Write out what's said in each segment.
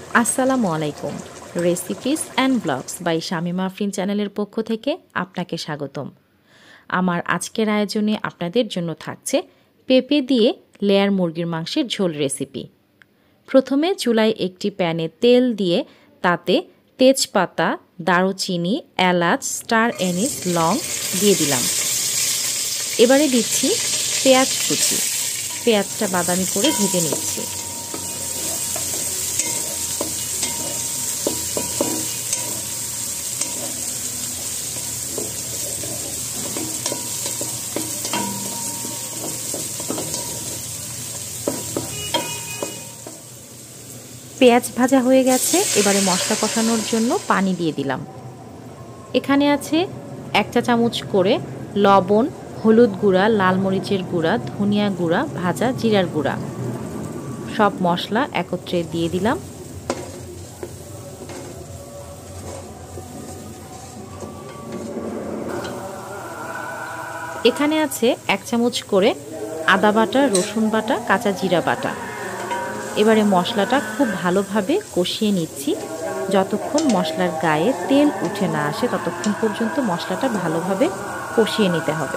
আসসালামু আলাইকুম। Recipes and blogs by Shamima Afrin চ্যানেলের পক্ষ থেকে আপনাকে স্বাগতম। আমার আজকের আয়োজনে আপনাদের জন্য থাকছে পেঁপে দিয়ে লেয়ার মুরগির মাংসের ঝোল রেসিপি। প্রথমে চুলায় একটি প্যানে তেল দিয়ে তাতে তেজপাতা, দারুচিনি, এলাচ, স্টার এনিস, লং দিয়ে দিলাম। এবারে দিচ্ছি পেঁয়াজ কুচি। পেঁয়াজটা বাদামি করে ভেজে নিচ্ছি। পেঁয়াজ ভাজা হয়ে গেছে, এবারে মশলা কষানোর জন্য পানি দিয়ে দিলাম। এখানে আছে 1 চা চামচ করে লবণ, হলুদ গুঁড়া, লাল মরিচের গুঁড়া, ধনিয়া গুঁড়া, ভাজা জিরার গুঁড়া। সব মশলা একত্রে দিয়ে দিলাম। এখানে আছে 1 চামচ করে আদা বাটা, রসুন বাটা, কাঁচা জিরা বাটা। এবারে মশলাটা খুব ভালোভাবে কষিয়ে নিচ্ছি। যতক্ষণ মশলার গায়ে তেল উঠে না আসে ততক্ষণ পর্যন্ত মশলাটা ভালোভাবে কষিয়ে নিতে হবে।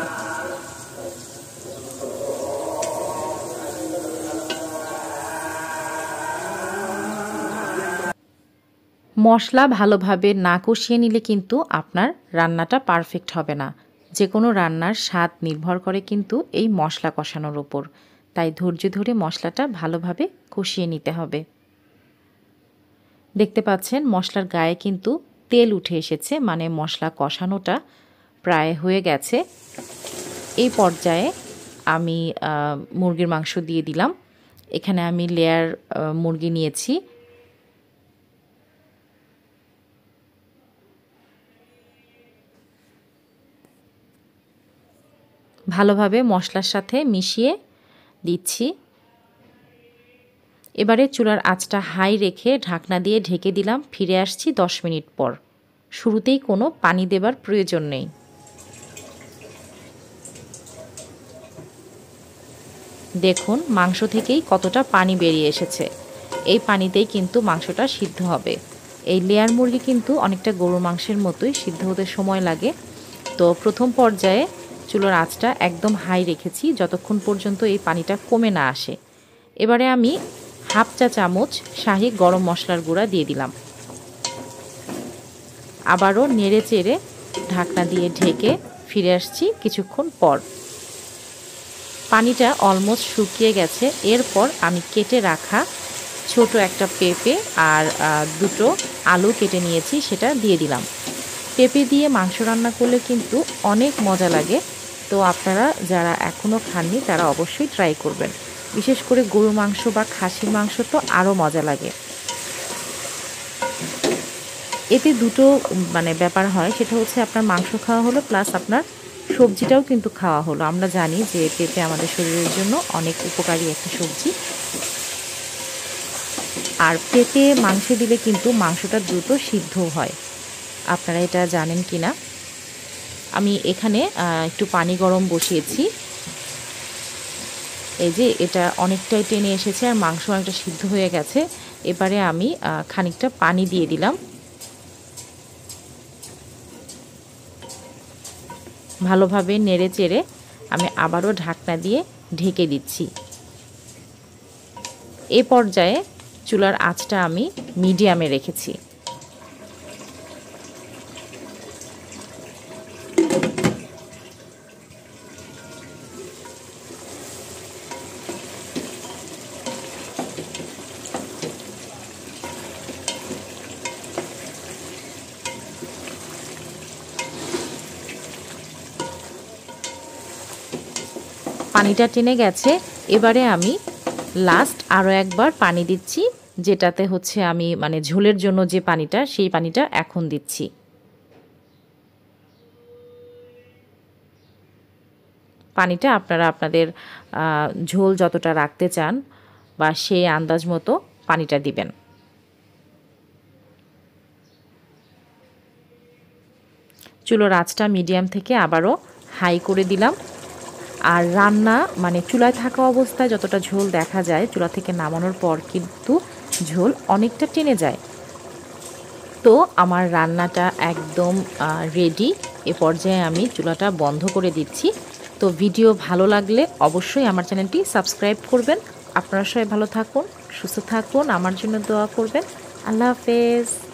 মশলা ভালোভাবে না কষিয়ে নিলে কিন্তু আপনার রান্নাটা পারফেক্ট হবে না। যে কোনো রান্নার স্বাদ নির্ভর করে কিন্তু এই মশলা কষানোর উপর। তাই ধৈর্য ধরে মশলাটা ভালোভাবে কষিয়ে নিতে হবে। দেখতে পাচ্ছেন মশলার গায়ে কিন্তু তেল উঠে এসেছে, মানে মশলা কষানোটা প্রায় হয়ে গেছে। এই পর্যায়ে আমি মুরগির মাংস দিয়ে দিলাম। এখানে আমি লেয়ার মুরগি নিয়েছি। ভালোভাবে মশলার সাথে মিশিয়ে দিচ্ছি। এবারে চুলার আঁচটা হাই রেখে ঢাকনা দিয়ে ঢেকে দিলাম। ফিরে আসছি 10 মিনিট পর। শুরুতেই কোনো পানি দেবার প্রয়োজন নেই। দেখুন মাংস থেকেই কতটা পানি বেরিয়ে এসেছে। এই পানিতেই কিন্তু মাংসটা সিদ্ধ হবে। এই লেয়ার মুরগি কিন্তু অনেকটা গরুর মাংসের মতোই সিদ্ধ হতে সময় লাগে। তো প্রথম পর্যায়ে চুলার আঁচটা একদম হাই রেখেছি যতক্ষণ পর্যন্ত এই পানিটা কমে না আসে। এবারে আমি 1/2 চা চামচ শাহি গরম মশলার গুঁড়া দিয়ে দিলাম। আবারও নেড়ে চেড়ে ঢাকনা দিয়ে ঢেকে ফিরে আসছি কিছুক্ষণ পর। পানিটা অলমোস্ট শুকিয়ে গেছে। এরপর আমি কেটে রাখা ছোট একটা পেঁপে আর 2টো আলু কেটে নিয়েছি, সেটা দিয়ে দিলাম। পেঁপে দিয়ে মাংস রান্না করলে কিন্তু অনেক মজা লাগে। তো আপনারা যারা এখনও খাননি তারা অবশ্যই ট্রাই করবেন। বিশেষ করে গরুর মাংস বা খাসির মাংস তো আরও মজা লাগে। এতে দুটো ব্যাপার হয়, সেটা হচ্ছে আপনার মাংস খাওয়া হলো প্লাস আপনার সবজিটাও কিন্তু খাওয়া হলো। আমরা জানি যে পেঁপে আমাদের শরীরের জন্য অনেক উপকারী একটা সবজি। আর পেঁপে মাংসে দিলে কিন্তু মাংসটা দ্রুত সিদ্ধ হয়। আপনারা এটা জানেন কি না? আমি এখানে একটু পানি গরম বসিয়েছি। এই যে এটা অনেকটাই টেনে এসেছে আর মাংস অনেকটা সিদ্ধ হয়ে গেছে। এবারে আমি খানিকটা পানি দিয়ে দিলাম। ভালোভাবে নেড়ে চেড়ে আমি আবারও ঢাকনা দিয়ে ঢেকে দিচ্ছি। এ পর্যায়ে চুলার আঁচটা আমি মিডিয়ামে রেখেছি। পানিটা টেনে গেছে। এবারে আমি লাস্ট আরও একবার পানি দিচ্ছি, যেটাতে হচ্ছে আমি ঝোলের জন্য যে পানিটা, সেই পানিটা এখন দিচ্ছি। পানিটা আপনারা আপনাদের ঝোল যতটা রাখতে চান বা সেই আন্দাজ মতো পানিটা দিবেন। চুলোর আঁচটা মিডিয়াম থেকে আবারও হাই করে দিলাম। আর রান্না চুলায় থাকা অবস্থায় যতটা ঝোল দেখা যায়, চুলা থেকে নামানোর পর কিন্তু ঝোল অনেকটা টেনে যায়। তো আমার রান্নাটা একদম রেডি। এ পর্যায়ে আমি চুলাটা বন্ধ করে দিচ্ছি। তো ভিডিও ভালো লাগলে অবশ্যই আমার চ্যানেলটি সাবস্ক্রাইব করবেন। আপনারা সবাই ভালো থাকুন, সুস্থ থাকুন, আমার জন্য দোয়া করবেন। আল্লাহ হাফেজ।